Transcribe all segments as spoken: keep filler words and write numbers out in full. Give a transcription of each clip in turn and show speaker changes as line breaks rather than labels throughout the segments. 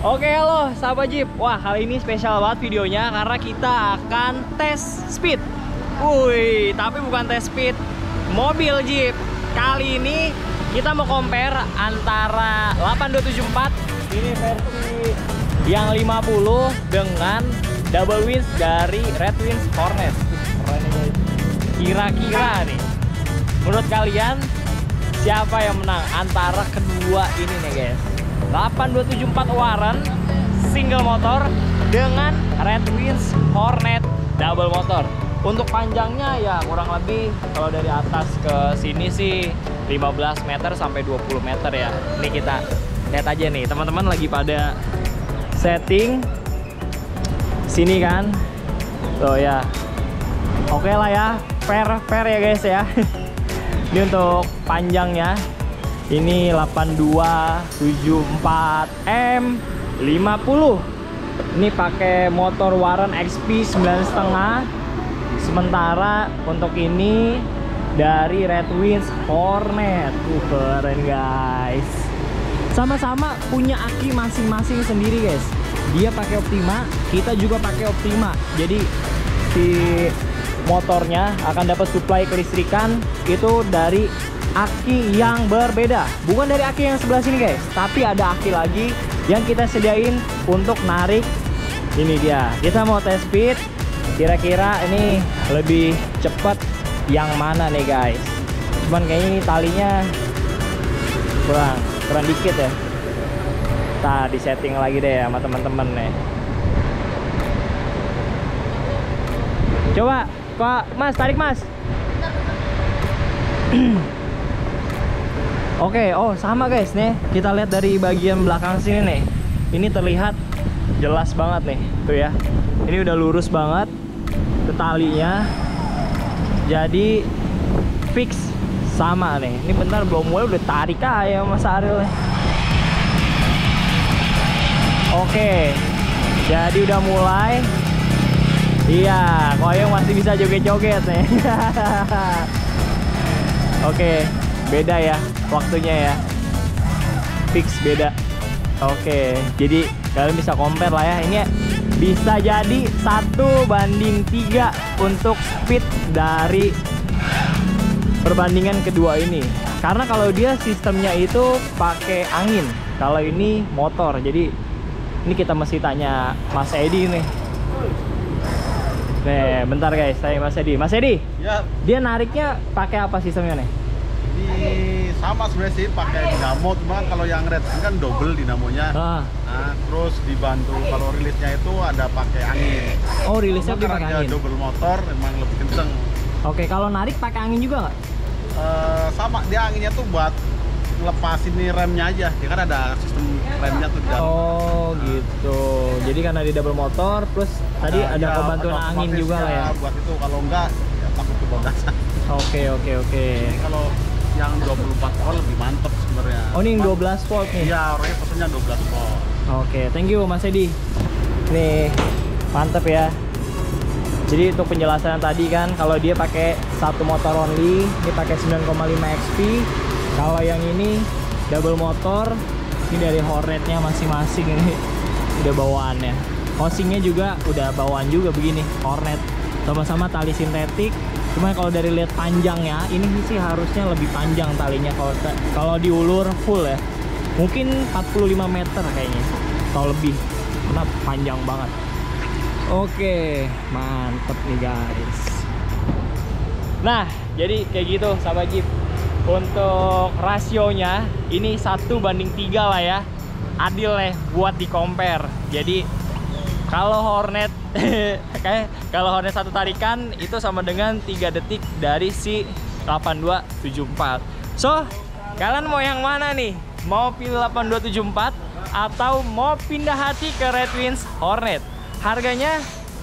Oke, halo sahabat Jeep. Wah, kali ini spesial banget videonya karena kita akan tes speed. Wih, tapi bukan tes speed mobil Jeep. Kali ini kita mau compare antara delapan dua tujuh empat ini versi yang lima puluh dengan double wings dari Red Wings Hornet. Keren guys. Kira-kira nih, menurut kalian siapa yang menang antara kedua ini nih guys? delapan dua tujuh empat Warren single motor dengan Red Wings Hornet double motor. Untuk panjangnya ya kurang lebih kalau dari atas ke sini sih lima belas meter sampai dua puluh meter ya. Ini kita lihat aja nih, teman-teman lagi pada setting sini kan. Tuh ya. Oke lah ya, fair fair ya guys ya. Ini untuk panjangnya. Ini delapan dua tujuh empat M lima puluh. Ini pakai motor Warren X P sembilan koma lima. Sementara untuk ini dari Red Wings Hornet. Uh, keren guys. Sama-sama punya aki masing-masing sendiri guys. Dia pakai Optima, kita juga pakai Optima. Jadi si motornya akan dapat suplai kelistrikan itu dari aki yang berbeda, bukan dari aki yang sebelah sini guys, tapi ada aki lagi yang kita sediain untuk narik. Ini dia, kita mau tes speed, kira-kira ini lebih cepat yang mana nih guys. Cuman kayaknya ini talinya kurang kurang dikit ya. Nah, di setting lagi deh sama teman-teman nih. Coba Pak Mas, tarik Mas. Oke, oh sama guys nih. Kita lihat dari bagian belakang sini nih. Ini terlihat jelas banget nih, tuh ya. Ini udah lurus banget talinya. Jadi fix sama nih. Ini bentar belum mulai udah tarik aja Mas Ariel nih. Oke. Jadi udah mulai. Iya, Koyong masih bisa joget-joget nih. Oke, beda ya waktunya ya, fix beda. Oke, jadi kalian bisa compare lah ya. Ini bisa jadi satu banding tiga untuk speed dari perbandingan kedua ini. Karena kalau dia sistemnya itu pakai angin, kalau ini motor. Jadi ini kita mesti tanya Mas Edi nih. Nih, bentar guys, tanya Mas Edi. Mas Edi,
ya, dia
nariknya pakai apa sistemnya nih?
Ini sama sebenarnya sih, pakai dinamo, cuma kalau yang Red kan double dinamonya. Ah. Nah, terus dibantu kalau rilisnya itu ada pakai angin.
Oh, rilisnya pakai angin.
Double motor emang lebih kenceng.
Oke, kalau narik pakai angin juga nggak?
Uh, sama, dia anginnya tuh buat ngelepasin nih remnya aja. Dia kan ada sistem remnya tuh di dalam.
Oh, gitu. Jadi karena di double motor plus tadi nah, ada ya, kebantuan angin juga lah ya.
Buat itu, kalau enggak ya takut kebablasan.
Oke, oke, oke.
Jadi kalau yang dua puluh empat volt lebih mantep sebenarnya.
Oh, ini yang dua belas volt nih.
Iya, orangnya pesennya dua belas volt.
Oke, thank you Mas Edi. Nih, mantep ya. Jadi untuk penjelasan tadi kan, kalau dia pakai satu motor only, ini pakai sembilan koma lima X P. Kalau yang ini double motor, ini dari Hornetnya masing-masing ini udah bawaannya. Housingnya juga udah bawaan juga begini, Hornet. Sama-sama tali sintetik. Cuma kalau dari lihat panjangnya, ini sih harusnya lebih panjang talinya kalau kalau diulur full ya. Mungkin empat puluh lima meter kayaknya, atau lebih, karena panjang banget. Oke, mantep nih guys. Nah, jadi kayak gitu sahabat Jeep. Untuk rasionya ini satu banding tiga lah ya, adil ya buat di compare. Jadi kalau Hornet kayak kalau Hornet satu tarikan itu sama dengan tiga detik dari si delapan dua tujuh empat. So, kalian mau yang mana nih? Mau pilih delapan dua tujuh empat atau mau pindah hati ke Red Wings Hornet? Harganya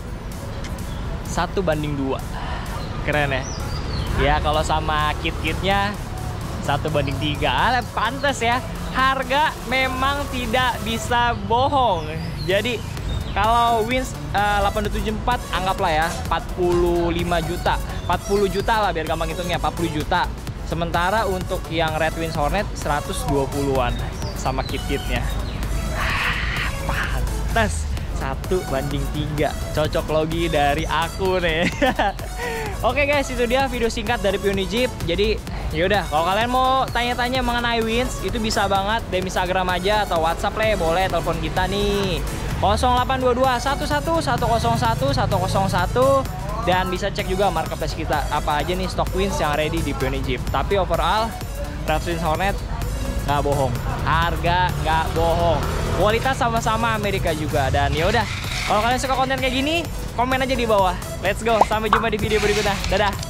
satu banding dua. Keren ya? Ya kalau sama kit-kitnya satu banding tiga. Pantes ya, harga memang tidak bisa bohong. Jadi kalau Wings uh, delapan dua tujuh empat anggaplah ya empat puluh lima juta, empat puluh juta lah biar gampang hitungnya, empat puluh juta. Sementara untuk yang Red Wings Hornet seratus dua puluhan sama kit-kitnya. tes satu banding tiga, cocok logi dari aku nih. Oke guys, itu dia video singkat dari Pionir Jeep. Jadi yaudah, kalau kalian mau tanya-tanya mengenai Winch, itu bisa banget D M Instagram aja atau WhatsApp lah, boleh telepon kita nih nol delapan dua dua satu satu satu nol satu satu nol satu. Dan bisa cek juga marketplace kita apa aja nih stok Winch yang ready di Pionir Jeep. Tapi overall Red Winch Hornet nggak bohong, harga nggak bohong, kualitas sama-sama Amerika juga. Dan yaudah, kalau kalian suka konten kayak gini, komen aja di bawah. Let's go, sampai jumpa di video berikutnya. Dadah.